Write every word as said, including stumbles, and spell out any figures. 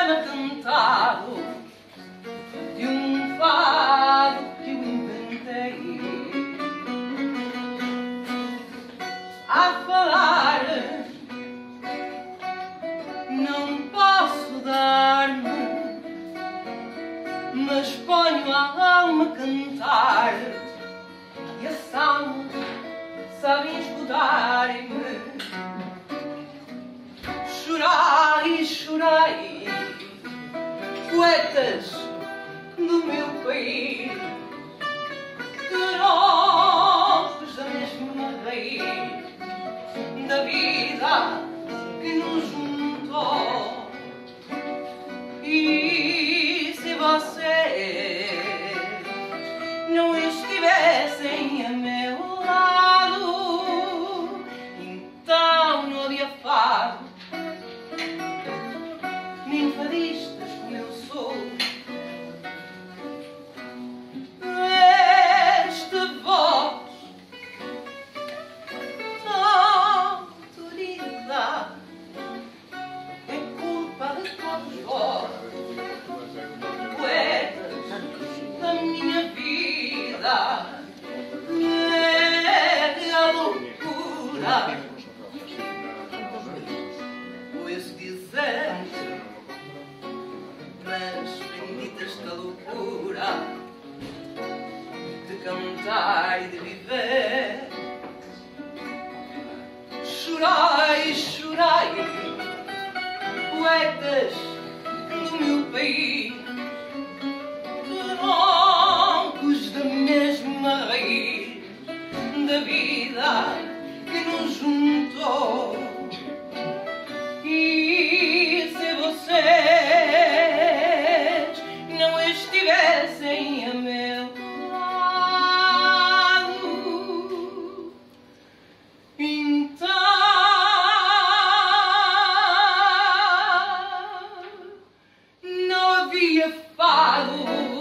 poema cantado de um fado que eu inventei. A falar não posso dar-me, mas ponho a alma a cantar e as almas sabem escutar-me. Chorai, chorai, poetas do meu país, troncos da mesma raiz da vida que nos juntou. E se vocês não estivessem a meu lado, então não havia fado, nem fadistas como eu sou. Esta voz tão dorida é culpa de todos vós, poetas da minha vida. É a loucura, ouço dizer, mas bendita esta loucura de cantar e de viver. Chorai, chorai, poetas do meu país, troncos da mesma raiz da vida que nos juntou. E se vocês não estivessem a meu lado, então não havia fado.